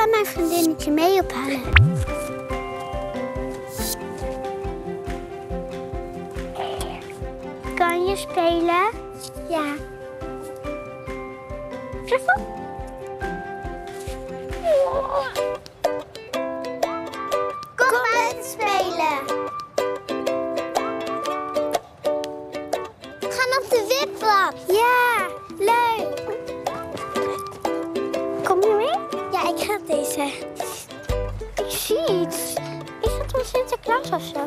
ga mijn vriendinnetje mee ophalen. Kan je spelen? Ja. Truffel? Kom buiten spelen. We gaan op de wipbank. Ja, leuk. Kom je mee? Ja, ik ga op deze. Ik zie iets. Is het van Sinterklaas of zo?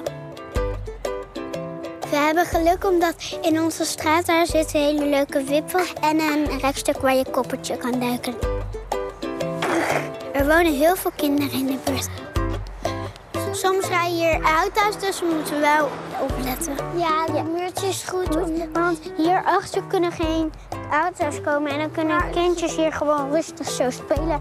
We hebben geluk omdat in onze straat daar zit een hele leuke wipbank en een rekstuk waar je koppertje kan duiken. Er wonen heel veel kinderen in de buurt. Soms rijden hier auto's, dus we moeten wel opletten. Ja, de muurtje is goed. Want hierachter kunnen geen auto's komen en dan kunnen kindjes hier gewoon rustig zo spelen.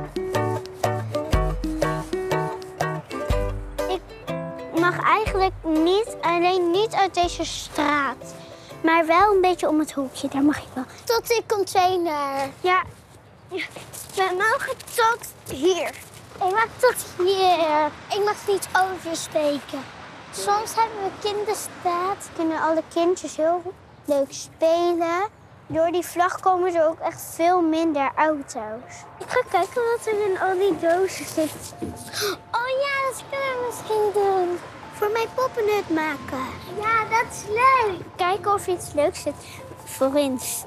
Ik mag eigenlijk niet uit deze straat. Maar wel een beetje om het hoekje, daar mag ik wel. Tot die container. Ja, we mogen tot hier. Ik mag tot hier. Ik mag niet oversteken. Soms hebben we kinderstraat. Kunnen alle kindjes heel leuk spelen. Door die vlag komen er ook echt veel minder auto's. Ik ga kijken wat er in al die dozen zit. Oh ja, dat kunnen we misschien doen. Voor mijn poppenhut maken. Ja, dat is leuk. Kijken of er iets leuks zit voor ons.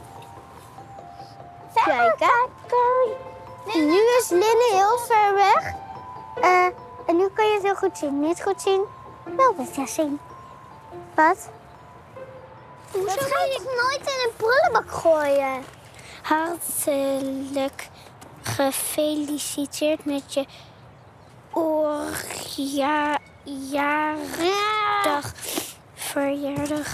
Kijken. Nu is Linne heel ver weg. En nu kan je het heel goed zien. Niet goed zien, wel beter zien. Wat? Dat ga ik nooit in een prullenbak gooien. Hartelijk gefeliciteerd met je verjaardag.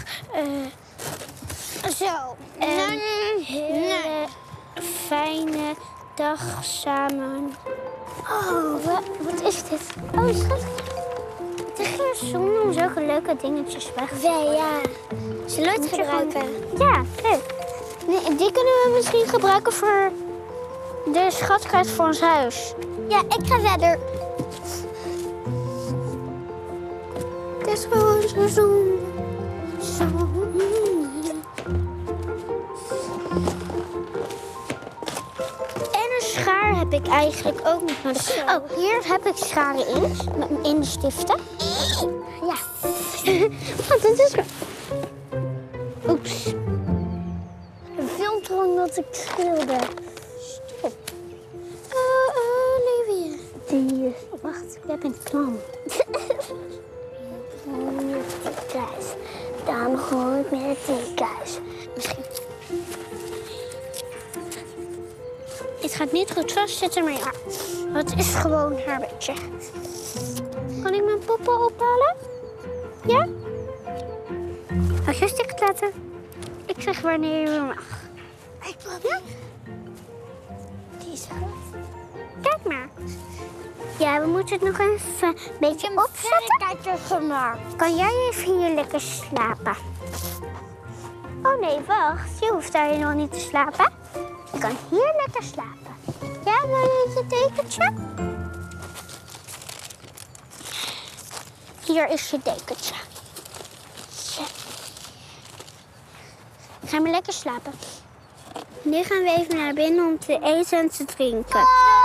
Zo. Een hele fijne dag samen. Oh, wat is dit? Oh, schat. Het is geen zonde om zulke leuke dingetjes weg te gooien. Ja. Zullen we het gebruiken? Ja, leuk. Nee, die kunnen we misschien gebruiken voor de schatkist voor ons huis. Ja, ik ga verder. Het is gewoon zo zonde. Schaar heb ik eigenlijk ook niet nodig. Oh, hier heb ik scharen in de stiften. Ja. Oh, dit is... Oeps. Een filter omdat ik schilder. Stop. Olivia. Die... Wacht, ik heb een knal. Met die kuis. Dan gooi ik met die kuis. Misschien... Het gaat niet goed vastzitten, maar ja, het is gewoon haar bedje. Kan ik mijn poppen ophalen? Ja? Als je stikt laten. Ik zeg wanneer je mag. Ik probeer. Die is goed. Kijk maar. Ja, we moeten het nog even een beetje opzetten. Gemaakt. Kan jij even hier lekker slapen? Oh nee, wacht. Je hoeft daar nog niet te slapen. Je kan hier lekker slapen. Ja, wil je je dekentje? Hier is je dekentje. Zo. Ga maar lekker slapen. Nu gaan we even naar binnen om te eten en te drinken.